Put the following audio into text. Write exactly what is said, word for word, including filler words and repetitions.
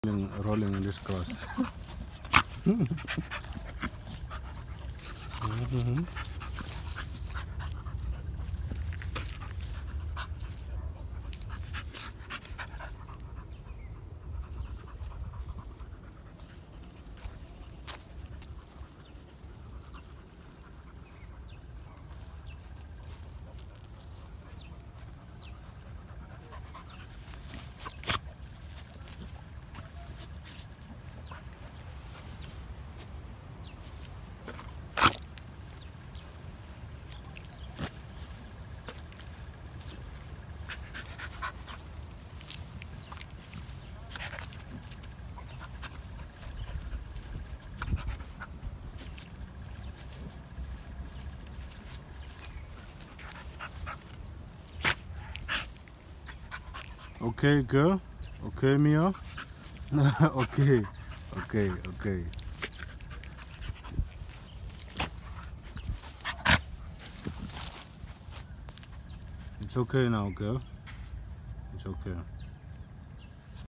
rolling, rolling this cross. Mm-hmm. Okay, girl. Okay, Mia. Okay, okay, okay. It's okay now, girl. It's okay.